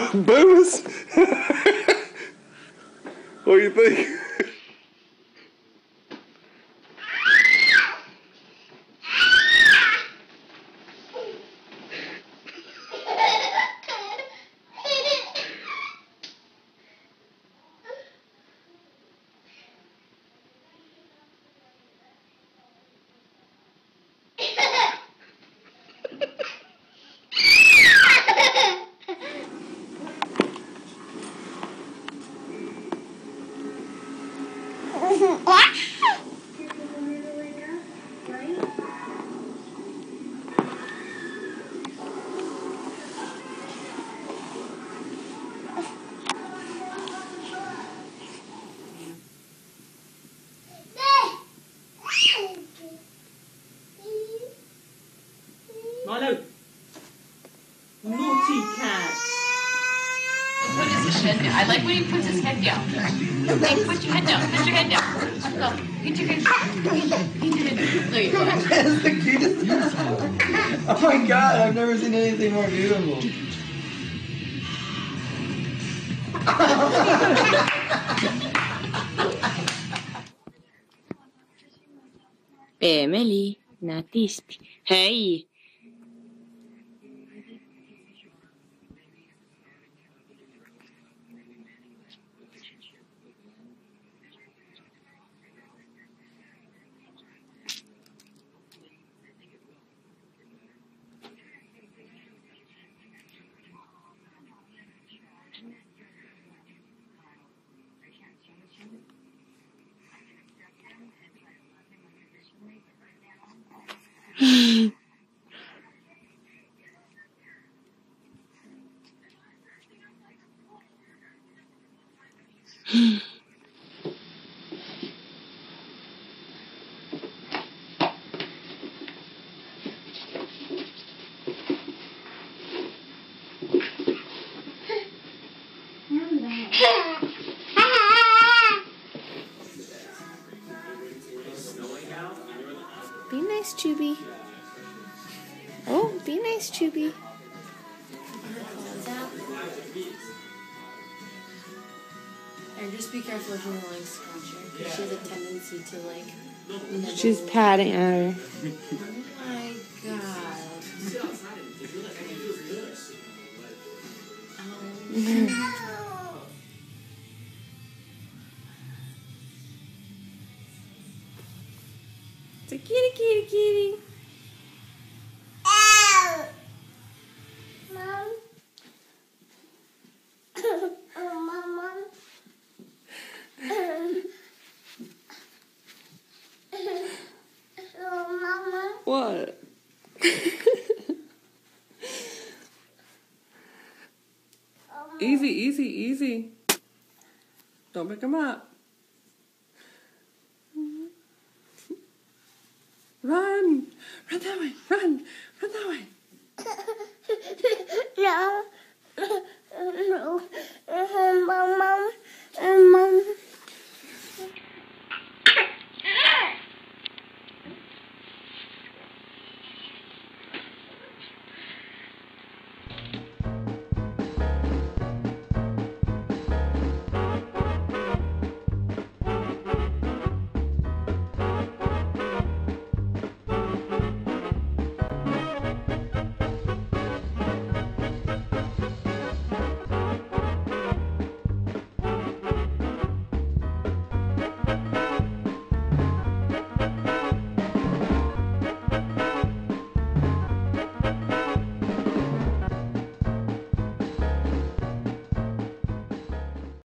Boomers? What do you think? Milo! Naughty cat! Put his head down. I like when he puts his head down. Hey, put your head down. Put your head down. Look, get your head down. There you go. That's the cutest. Oh my god, I've never seen anything more beautiful. Emily, natisty. Hej! Be nice, Chubby. Oh, be nice, Chubby. And just be careful if you want to like scratch her, because she has a tendency to like. She's patting at her. Oh my god. It's a kitty, kitty, kitty. What? Easy, easy, easy. Don't pick him up. Run! Run that way! Run! Run that way! No. No. Mom.